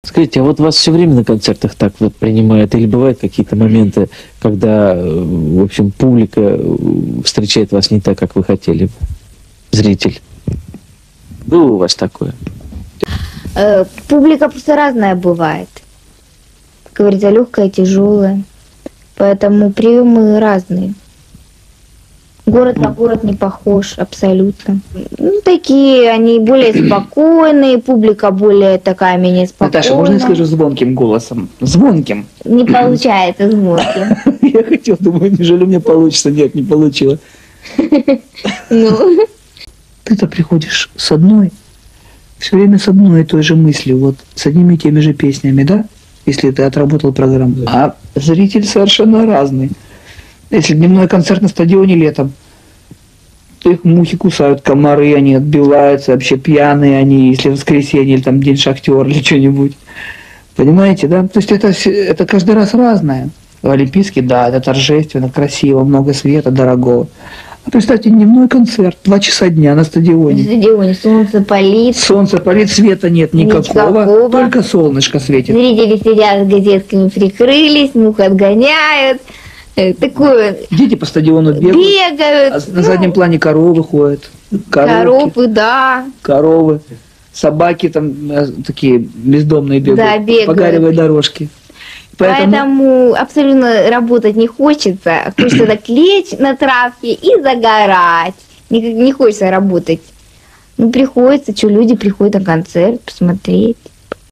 Скажите, а вот вас все время на концертах так вот принимают? Или бывают какие-то моменты, когда, в общем, публика встречает вас не так, как вы хотели бы? Зритель. Было у вас такое? Публика просто разная бывает. Как говорится, легкая, тяжелая. Поэтому приемы разные. Город на город не похож абсолютно. Ну, такие, они более спокойные, публика более такая, менее спокойная. Наташа, можно я скажу звонким голосом? Звонким. Не получается звонким. Я хотел, думаю, неужели у меня получится? Нет, не получилось. Ну. Ты-то приходишь с одной, все время с одной и той же мыслью, вот с одними и теми же песнями, да? Если ты отработал программу. А зритель совершенно разный. Если дневной концерт на стадионе летом, то их мухи кусают, комары, они отбиваются, вообще пьяные они, если воскресенье или там день шахтера или что-нибудь. Понимаете, да? То есть это каждый раз разное. Олимпийский, да, это торжественно, красиво, много света, дорогого. А представьте, дневной концерт, 2 часа дня на стадионе. На стадионе солнце палит. Солнце палит, света нет никакого. Только солнышко светит. Зрители сидят с газетками, прикрылись, мух отгоняют. Такое. Дети по стадиону бегают. А на заднем плане коровы ходят. Коровы, да. Коровы. Собаки там такие бездомные бегают. Да, бегают. По гаревой дорожке. Поэтому абсолютно работать не хочется. Хочется так лечь на травке и загорать. Не хочется работать. Ну, приходится, что люди приходят на концерт посмотреть.